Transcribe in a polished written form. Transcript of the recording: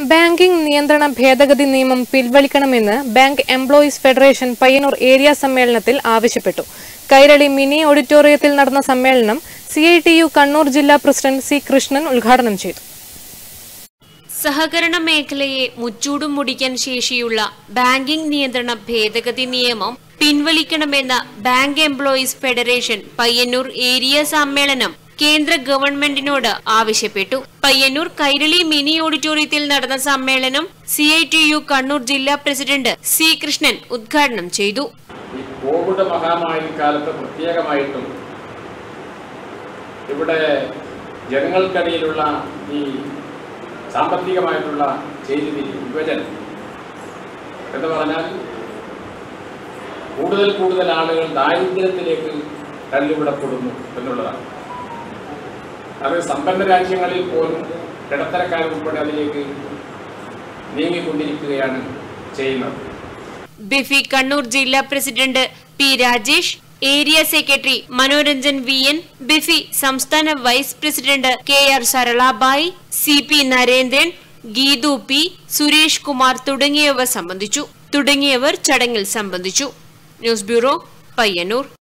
Banking നിയന്ത്രണ ഭേദഗതി നിയമം പിൻവലിക്കണമെന്ന് bank employees federation Payyanur area സമ്മേളനത്തിൽ ആവശ്യപ്പെട്ടു. കൈരളി മിനി ഓഡിറ്റോറിയത്തിൽ നടന്ന സമ്മേളനം CITU കണ്ണൂർ ജില്ലാ പ്രസിഡന്റ് C. കൃഷ്ണൻ ഉദ്ഘാടനം ചെയ്തു. സഹകരണ മേഖലയെ മുച്ചൂടും മുടിക്കാൻ ശേഷിയുള്ള ബാങ്കിംഗ് നിയന്ത്രണ ഭേദഗതി നിയമം പിൻവലിക്കണമെന്ന bank employees federation Payyanur area സമ്മേളനം കേന്ദ്ര ഗവൺമെന്റിനോട് ആവശ്യപ്പെട്ടു. പയ്യന്നൂർ കൈരളി മിനി ഓഡിറ്റോറിയത്തിൽ നടന്ന സമ്മേളനം CITU കണ്ണൂർ ജില്ലാ പ്രസിഡന്റ് C. കൃഷ്ണൻ ഉദ്ഘാടനം ചെയ്തു. കോവിഡ് മഹാമാരി കാലത്ത് പ്രത്യേകമായിട്ടും ഇവിടെ ജനങ്ങൾക്കിടയിലുള്ള ഈ സാമ്പത്തികമായിട്ടുള്ള വിഭജനം എന്ന് പറഞ്ഞാൽ കൂടുതൽ ആളുകൾ ദാരിദ്ര്യത്തിലേക്ക് തള്ളിവിടപ്പെടുന്നു എന്നുള്ളതാണ്. അത് സമ്പന്ന രാജ്യങ്ങളിൽ പോലും ഇടത്തരക്കാരുൾപ്പെടെ അതിലേക്ക് നീങ്ങിക്കൊണ്ടിരിക്കുകയാണ് ചെയ്യുന്നത്. ബിഫി കണ്ണൂർ ജില്ലാ president P. Rajesh, area secretary Manoranjan VN, BEFI സംസ്ഥാന vice president KR Saralabai, CP Narendran, Geethu P, Suresh Kumar തുടങ്ങിയവർ ചടങ്ങിൽ സംബന്ധിച്ചു. News bureau, Payyanur.